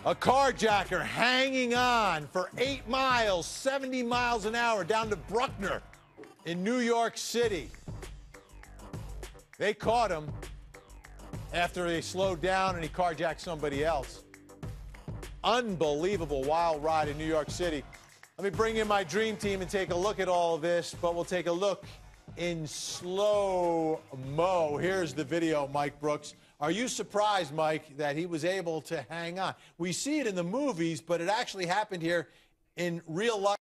A carjacker hanging on for 8 miles, 70 miles an hour down to Bruckner in New York City. They caught him after they slowed down and he carjacked somebody else. Unbelievable wild ride in New York City. Let me bring in my dream team and take a look at all of this, but we'll take a look in slow-mo. Here's the video, Mike Brooks. Are you surprised, Mike, that he was able to hang on? We see it in the movies, but it actually happened here in real life.